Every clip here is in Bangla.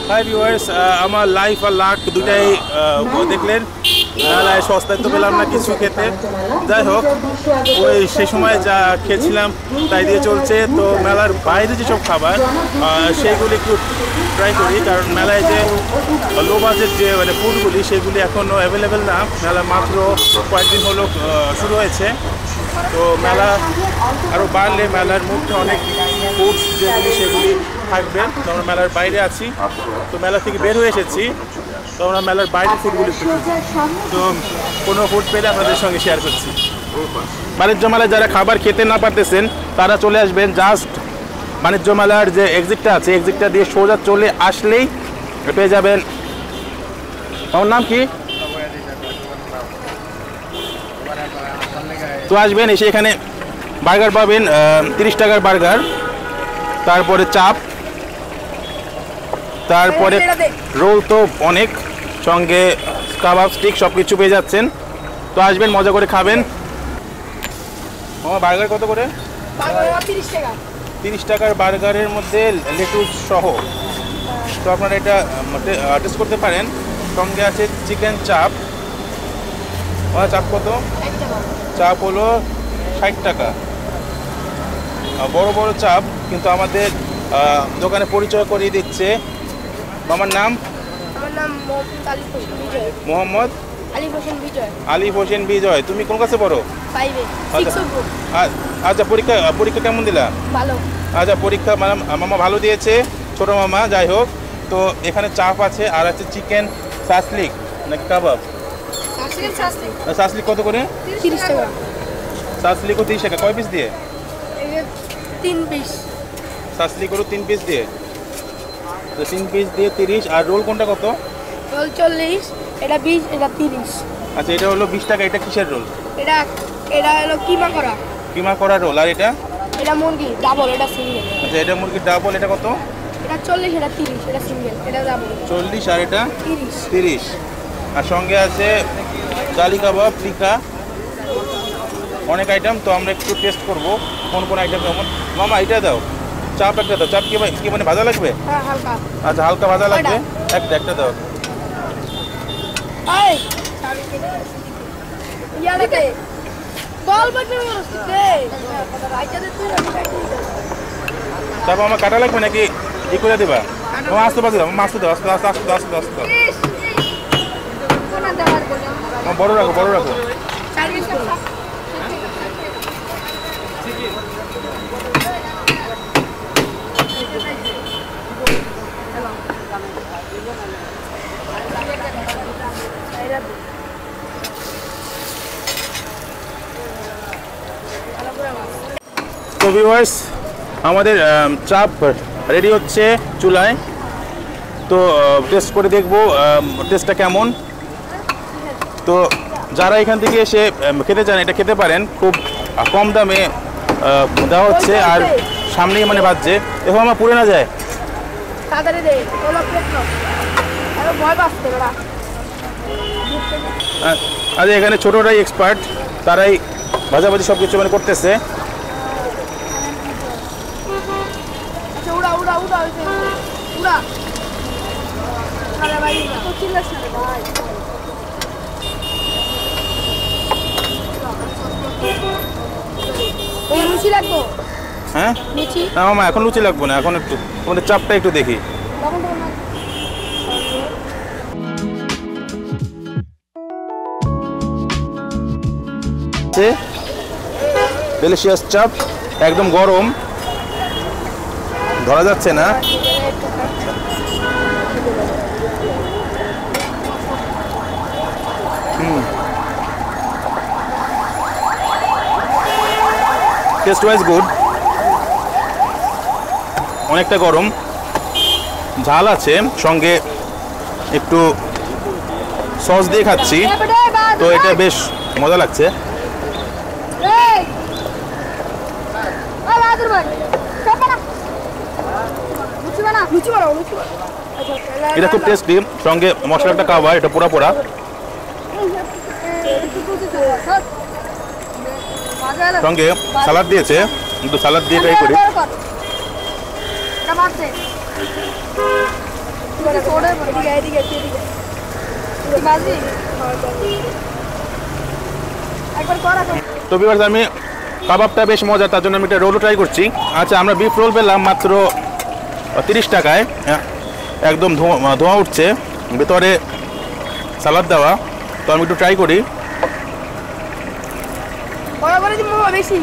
হাই ভিউয়ার্স, আমার লাইফ আর লাক দুটাই দেখলেন। মেলায় সস্তায় তো পেলাম না কিছু খেতে, যাই হোক ওই সেই সময় যা খেয়েছিলাম তাই দিয়ে চলছে। তো মেলার বাইরে যেসব খাবার সেইগুলি একটু ট্রাই করি, কারণ মেলায় যে লো বাজেট যে মানে ফুডগুলি সেগুলি এখনও অ্যাভেলেবেল না। মেলা মাত্র কয়েকদিন হলো শুরু হয়েছে। তো মেলা আরও বাড়লে মেলার মধ্যে অনেক ফুডস যেগুলি সেগুলি থাকবে। তো আমরা মেলার বাইরে আছি, তো মেলা থেকে বের হয়ে এসেছি, তো আমরা মেলার বাইরের ফুডগুলি তো কোনো ফুড পেলে আপনাদের সঙ্গে শেয়ার করছি। বাণিজ্য মেলায় যারা খাবার খেতে না পারতেছেন তারা চলে আসবেন জাস্ট বাণিজ্য মেলার যে এক্সিটটা আছে এক্সিটটা দিয়ে সোজা চলে আসলেই পেয়ে যাবেন। আমার নাম কি? তো আসবেন, এসে এখানে বার্গার পাবেন 30 টাকার বার্গার, তারপরে চাপ, তারপরে রোল তো অনেক, সঙ্গে কাবাব স্টিক সব কিছু পেয়ে যাচ্ছেন। তো আসবেন, মজা করে খাবেন। বার্গার কত করে? 30 টাকার বার্গারের মধ্যে লেটুস সহ। তো আপনারা এটা টেস্ট করতে পারেন। সঙ্গে আছে চিকেন চাপ। চাপ কত? চাপ হলো 60 টাকা, বড় বড় চাপ। কিন্তু আমাদের দোকানে পরিচয় করিয়ে দিচ্ছে। আমার নাম? আমার নাম মোহাম্মদ আলিফ হোসেন বিজয়। তুমি কোন ক্লাসে পড়ো? 5 এ। আচ্ছা, পরীক্ষা কেমন দিলা? ভালো। আচ্ছা, পরীক্ষা মামা ভালো দিয়েছে, ছোট মামা। যাই হোক, তো এখানে চাপ আছে আর আছে চিকেন সাসলিক নাকি কাবাব? সাসলিক কত করে? 30 টাকা। সাসলিকও 30 টাকা। কয় পিস দিয়ে? 3 পিস। সাসলিকও 3 পিস দিয়ে। তো 3 পিস দিয়ে 30। আর রোল কোনটা কত? রোল 40, এটা 20, এটা 30। আচ্ছা, এটা হলো 20 টাকা। এটা কিসের রোল? এটা হলো কিমা করা রোল। আর এটা মুরগি ডাবল, এটা সিঙ্গেল। আচ্ছা, এটা মুরগি ডাবল। এটা কত? এটা 40, এটা 30, এটা সিঙ্গেল, এটা ডাবল। 40 আর এটা 30। আর সঙ্গে আছে জালি কাবাব, টিকা, অনেক আইটেম। তো আমরা একটু টেস্ট করব কোন কোন আইটেম কেমন। মামা এটা দাও, চাপ একটা দাও। চাপ কি মানে ভাজা লাগবে? হ্যাঁ, হালকা। আচ্ছা, হালকা ভাজা লাগবে। একটা দাও। তারপর আমার কাটা লাগবে নাকি ই করে দেবা? আস্তে পাশে দাও, আস্তে দাও, আস্তে আস্তে আস্তে আস্তে আস্তে দাও। বড় রাখো। তো ভিউয়ার্স, আমাদের চাপ রেডি হচ্ছে চুলায়। তো টেস্ট করে দেখবো টেস্টটা কেমন। তো যারা এখান থেকে এসে খেতে চান এটা খেতে পারেন, খুব কম দামে দেওয়া হচ্ছে। আর সামনেই মানে বাজছে, এখন আমার পুড়ে না যায়। আরে এখানে ছোটরাই এক্সপার্ট, তারাই ভাজাভাজি সব কিছু মানে করতেছে। হ্যাঁ, না মামা এখন লুচি লাগবে না, এখন একটু তোমাদের চাপটা একটু দেখি। ডেলিশিয়াস চাপ, একদম গরম, ধরা যাচ্ছে না। টেস্ট ওয়াইজ গুড, অনেকটা গরম, ঝাল আছে, সঙ্গে একটু সস দিয়ে খাচ্ছি, তো এটা বেশ মজা লাগছে। এটা খুব টেস্টি, সঙ্গে মশলাটা খাওয়া, এটা পোড়া পোড়া। সঙ্গে সালাদ দিয়েছে, কিন্তু সালাদ দিয়ে ট্রাই করি। এদিকে বাজি একবার করা তো ভিউয়ার্স আমি কাবাবটা বেশ মজা, তার জন্য আমি একটা রোলও ট্রাই করছি। আচ্ছা, আমরা বিফ রোল পেলাম মাত্র 30 টাকায়। একদম ধোঁয়া উঠছে, ভেতরে সালাদ দেওয়া। তো আমি একটু ট্রাই করি। বেশি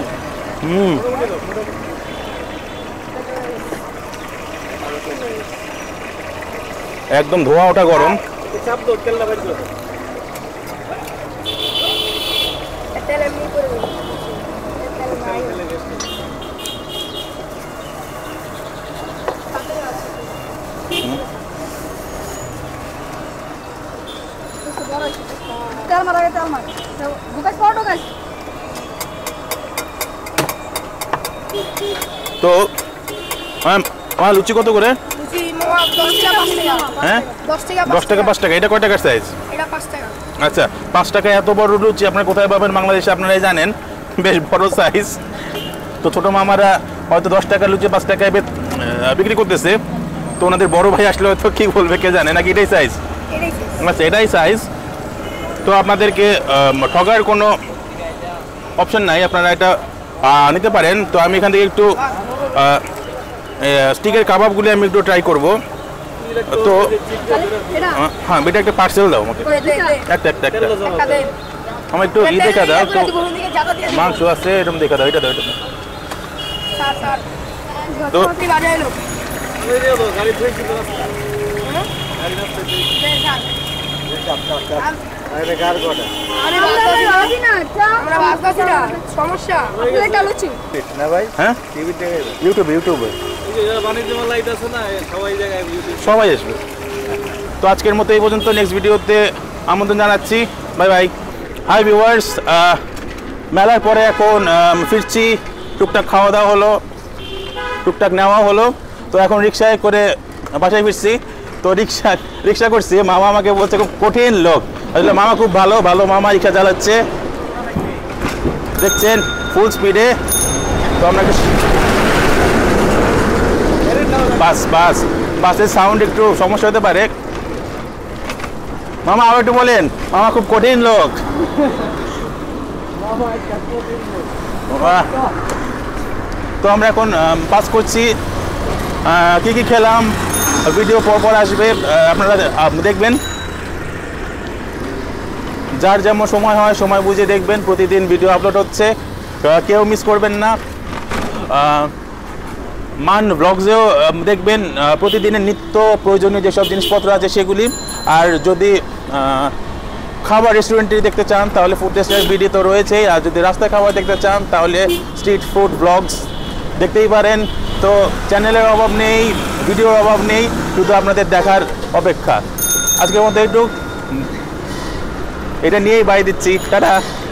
একদম ধোঁয়া ওঠা গরম। তো লুচি কত করে? হ্যাঁ, 10 টাকা 5 টাকা। এটা কয় টাকার সাইজ? আচ্ছা, 5 টাকায় এত বড় লুচি আপনারা কোথায় পাবেন বাংলাদেশে আপনারাই জানেন, বেশ বড় সাইজ। তো ছোটো মামারা হয়তো 10 টাকার লুচি 5 টাকায় বিক্রি করতেছে। তো ওনাদের বড় ভাই আসলে হয়তো কী বলবে কে জানে, নাকি এটাই সাইজ? আচ্ছা, এটাই সাইজ। তো আপনাদেরকে ঠগার কোনো অপশন নাই, আপনারা এটা নিতে পারেন। তো আমি এখান থেকে একটু স্টিকের কাবাবগুলি আমি একটু ট্রাই করব। তো হ্যাঁ, এটা একটা পার্সেল দাও আমাকে, একটা আমার একটু দেখা দাও। তো মাংস আছে এরকম দেখা দাও, এটা দাও, এটা দাও। তো সবাই আসবে। তো আজকের মতো এই পর্যন্ত, নেক্সট ভিডিওতে আমন্ত্রণ জানাচ্ছি। Bye bye. হাই ভিউয়ার্স, মেলার পরে এখন ফিরছি। টুকটাক খাওয়া দাওয়া হলো, টুকটাক নেওয়া হলো। তো এখন রিক্সায় করে বাসায় ফিরছি। তো রিক্সা করছি, মামা আমাকে বলছে খুব কঠিন লোক। আসলে মামা খুব ভালো মামা রিক্সা চালাচ্ছে, দেখছেন ফুল স্পিডে। তো আমরা বাসের সাউন্ড একটু সমস্যা হতে পারে। মামা আবার একটু বলেন, মামা খুব কঠিন লোক। তো আমরা এখন পাস করছি। কি কি খেলাম ভিডিও পর আসবে, আপনারা দেখবেন। যার যেমন সময় হয় সময় বুঝে দেখবেন। প্রতিদিন ভিডিও আপলোড হচ্ছে, কেউ মিস করবেন না। মান ব্লগসেও দেখবেন প্রতিদিনের নিত্য প্রয়োজনীয় যেসব জিনিসপত্র আছে সেগুলি। আর যদি খাবার রেস্টুরেন্টে দেখতে চান তাহলে ফুড টেস্টের ভিডিও তো রয়েছেই। আর যদি রাস্তায় খাবার দেখতে চান তাহলে স্ট্রিট ফুড ব্লগস দেখতেই পারেন। তো চ্যানেলের অভাব নেই, ভিডিওর অভাব নেই, শুধু আপনাদের দেখার অপেক্ষা। আজকের মতো একটু এটা নিয়েই বাই দিচ্ছি, টাটা।